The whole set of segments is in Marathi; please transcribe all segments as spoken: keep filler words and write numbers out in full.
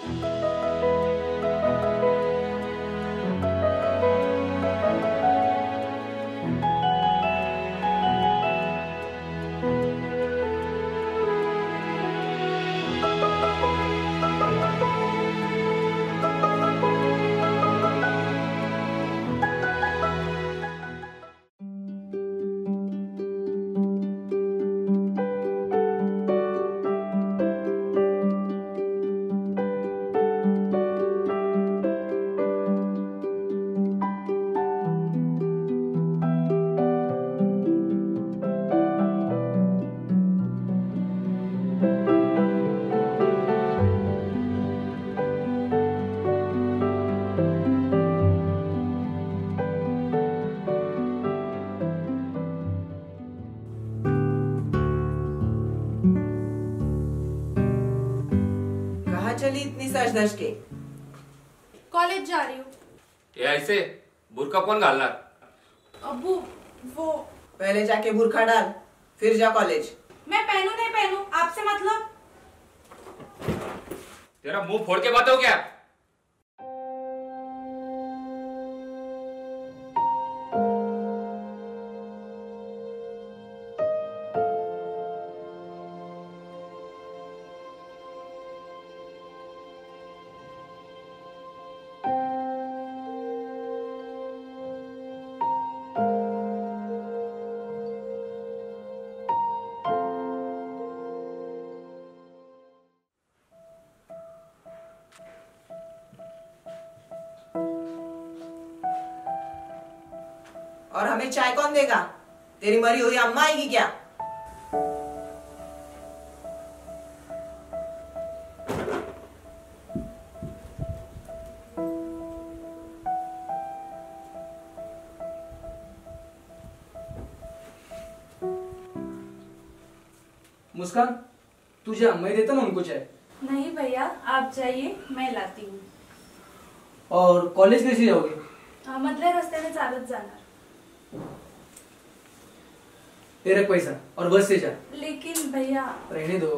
चली इतनी सज धज के? कॉलेज जा रही हूँ। ये ऐसे बुर्का कौन डालना? अब्बू वो पहले जाके बुर्का डाल, फिर जा कॉलेज। मैं पहनू नहीं पहनू आपसे मतलब? तेरा मुंह फोड़ के बात हो क्या? और हमें चाय कौन देगा? तेरी मरी हुई अम्मा आएगी क्या? मुस्कान, तुझे अम्मा ही देता ना उनको चाय। नहीं भैया आप जाइए, मैं लाती हूँ। और कॉलेज कैसे जाओगे? मधल्या रस्त्याने चालत जाणार। ये रख पैसा और बस से जा। लेकिन भैया रहने दो।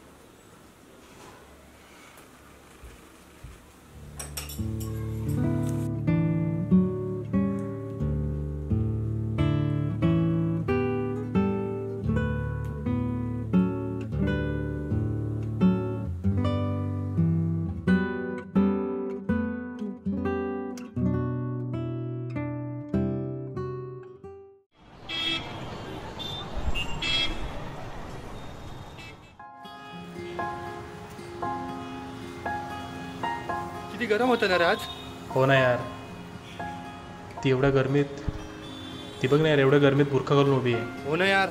किती गरम होतं ना रे आज? हो ना यार, ती एवढ्या गरमीत, ती बघ ना यार, एवढ्या गरमीत बुरखा घालून उभी आहे। हो ना यार।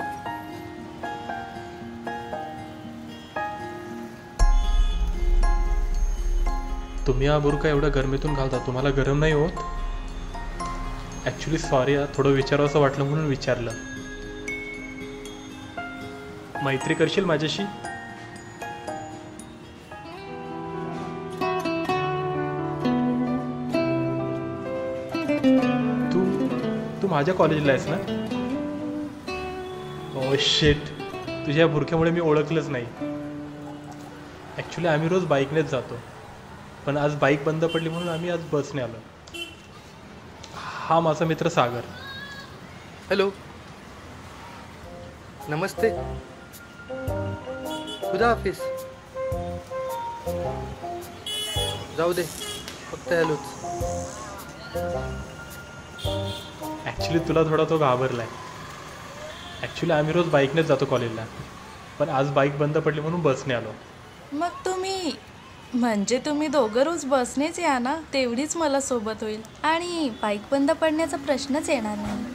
तुम्ही हा बुरखा एवढ्या गरमीतून घालता, तुम्हाला गरम नाही होत? ॲक्च्युली सॉरी यार, थोडं विचारावं असं वाटलं म्हणून विचारलं। मैत्री करशील माझ्याशी? तू तू माझ्या कॉलेजला आहेस ना? ओ शिट, तुझ्या बुरख्यामुळे मी ओळखलंच नाही। ॲक्च्युली आम्ही रोज बाईकनेच जातो, पण आज बाईक बंद पडली म्हणून आम्ही आज बसने आलो। हा माझा मित्र सागर। हॅलो, नमस्ते, खुदा हाफिज। जाऊ दे, फक्त हॅलोच। ॲक्च्युली तुला थोडा तो घाबरलाय। ॲक्च्युली आम्ही रोज बाईकनेच जातो कॉलेजला, पण आज बाईक बंद पडली म्हणून बसने आलो। मग तुम्ही म्हणजे तुम्ही दोघं रोज बसनेच या ना, तेवढीच मला सोबत होईल आणि बाईक बंद पडण्याचा प्रश्नच येणार नाही।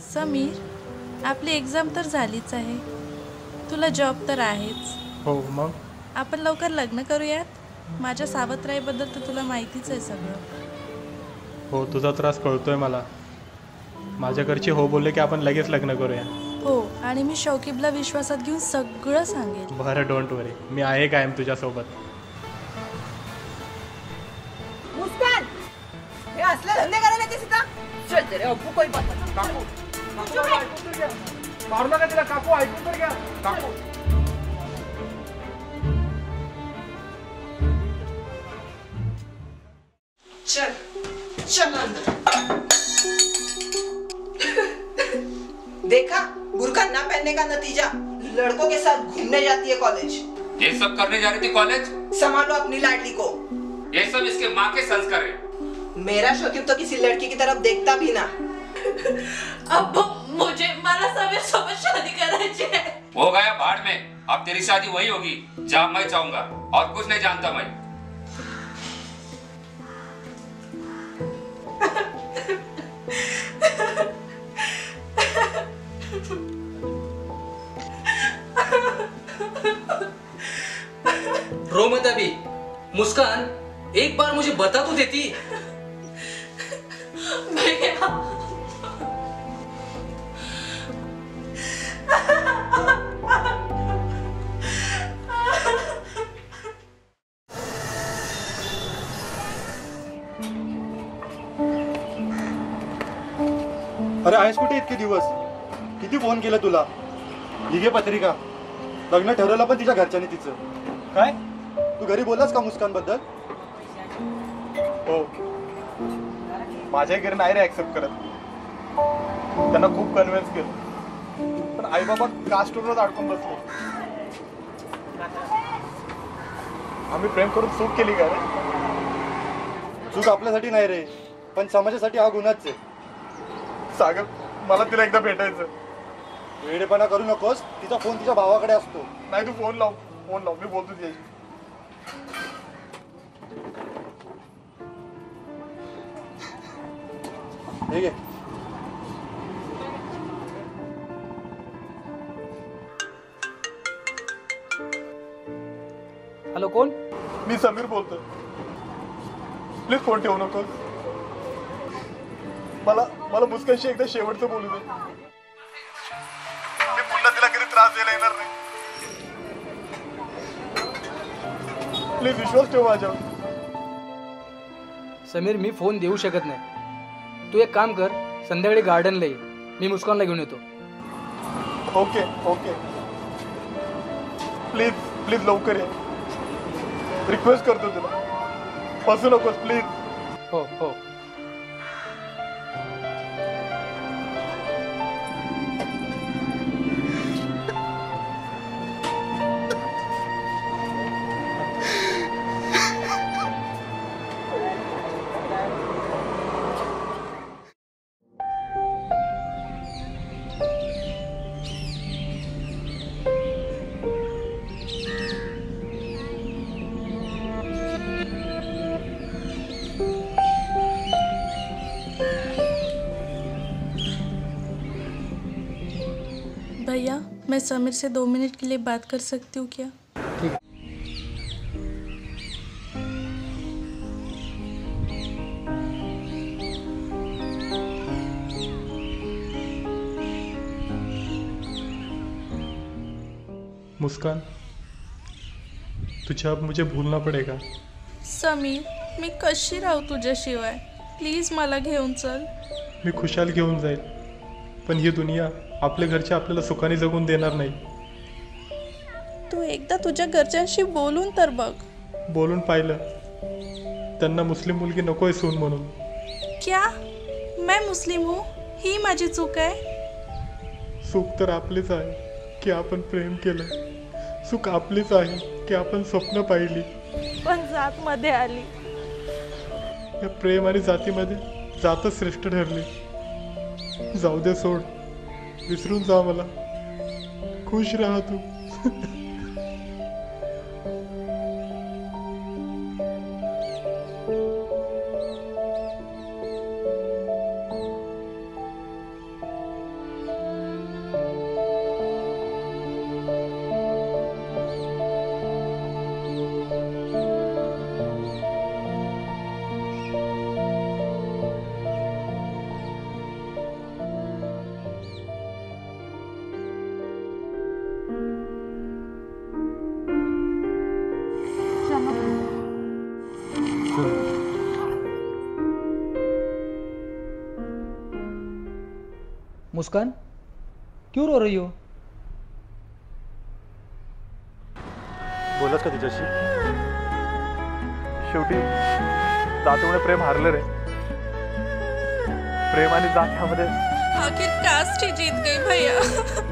समीर, आपली एक्झाम तर झालीच आहे, तुला जॉब तर आहेच. हो मग आपण लवकर लग्न करूयात. माझ्या सावत्राईबद्दल तर तुला माहितीच आहे सगळं. हो, तुझा त्रास कळतोय मला. माझ्या घरचे हो बोलले की आपण लगेच लग्न करूया. हो, आणि मी शौकिबला विश्वासात घेऊन सगळं सांगेन. बरं, डोंट वरी, मी आहे कायम तुझ्यासोबत. मुस्कान, हे असले धंदे करायला येतेस इथं? चल तेरे अप्पू कोई बात नाही. काकू काकू ऐकून तर घ्या. मारू नका तिला काकू, ऐकून तर घ्या. काकू चल चल अंदर. देखा, बुर्का ना पहनने का नतीजा, लड़कों के साथ घूमने जाती है कॉलेज. ये सब करने जा रही थी कॉलेज? संभालो अपनी लाडली को. ये सब इसके माँ के संस्कार है. मेरा शौकीब तो किसी लड़की की तरफ देखता भी ना. अब मुझे मला समीर सोबत शादी करायची है. हो गया भाड़ में. अब तेरी शादी वही होगी जहाँ मैं चाहूंगा, और कुछ नहीं जानता मैं. रो मत अभी. मुस्कान, एक बार मुझे बता तो देती. भैया, अरे आहेस कुठे इतके दिवस? किती फोन केला तुला? ही घे पत्रिका. लग्न ठरवलं पण तिच्या घरच्यांनी तिचं. काय? तू घरी बोललास का मुस्कान बद्दल? हो, माझ्या घरी नाही रे ऍक्सेप्ट करत. त्यांना खूप कन्व्हिन्स केलं, पण आई बाबा कास्टवरच अडकून बसले. आम्ही प्रेम करून चूक केली का रे? चूक आपल्यासाठी नाही रे, पण समाजासाठी हा गुन्हाच आहे. सागर, मला तिला एकदा भेटायचं. वेडेपणा करू नकोस. तिचा फोन तिच्या भावाकडे असतो. नाही, तू फोन लाव, फोन लाव, मी बोलतो तिच्याशी. हे घे. हॅलो, कोण? मी समीर बोलतोय. प्लीज फोन ठेवू नकोस. मला मला मुस्कानशी एकदा शेवटचं बोलू दे. मी पुन्हा तिला कधी त्रास द्यायला येणार नाही. प्लीज विश्वास ठेव माझ्यावर. समीर, मी फोन देऊ शकत नाही. तू एक काम कर, संध्याकाळी गार्डनला ये, मी मुस्कानला घेऊन येतो. ओके ओके, प्लीज प्लीज लवकर ये. रिक्वेस्ट करतो तुला, फसू नकोस प्लीज. हो हो. भैया, मैं समीर से दो मिनट के लिए बात कर सकती हूँ क्या? ठीक. मुस्कान, तुझे अब मुझे भूलना पडेगा. समीर, मी कशी राहू तुझ्याशिवाय? प्लीज मला घेऊन चल. मी खुशाल घेऊन जाईल, पण ही दुनिया आपल्या घरचे आपल्याला सुखाने जगून देणार नाही. तू एकदा तुझ्या घरच्यांशी बोलून तर बघ. बोलून पाहिलं, त्यांना मुस्लिम मुलगी नकोय सून म्हणून. क्या मैं मुस्लिम हूँ? ही माझी चूक आहे? सुख तर आपलेच आहे की आपण प्रेम केलं. सुख आपलीच आहे की आपण स्वप्न पाहिली. पण जात मध्ये आली. या प्रेम आणि जातीमध्ये जातच श्रेष्ठ ठरली. जाऊ दे, सोड, विसरून जा मला. खुश राहा तू. मुस्कान, क्यों रो रही हो? बोलत का तिच्याशी? शेवटी जातीमुळे प्रेम हारलं रे. प्रेम आणि जात ह्यामध्ये आखिर कास्ट ही जीत गई भैया.